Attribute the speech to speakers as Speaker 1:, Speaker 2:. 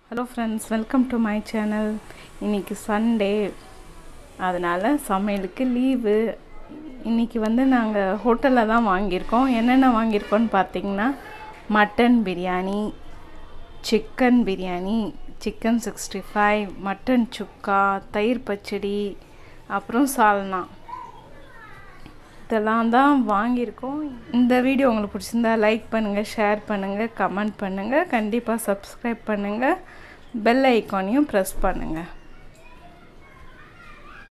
Speaker 1: Hello friends, welcome to my channel. இன்றைக்கி Sunday, அதனால் சமையலுக்கு லீவு. இன்றைக்கி நாங்கள் ஹோட்டலில் தான் வாங்கியிருக்கோம். என்னென்ன வாங்கியிருக்கோன்னு பார்த்தீங்கன்னா, mutton biryani, chicken biryani, chicken 65, mutton sukka, தயிர் பச்சடி, அப்புறம் சால்னா, இதெல்லாம் தான் வாங்கியிருக்கோம். இந்த வீடியோ உங்களுக்கு பிடிச்சிருந்தா லைக் பண்ணுங்கள், ஷேர் பண்ணுங்கள், கமெண்ட் பண்ணுங்கள், கண்டிப்பாக சப்ஸ்கிரைப் பண்ணுங்கள், பெல் ஐக்கானையும் ப்ரெஸ் பண்ணுங்கள்.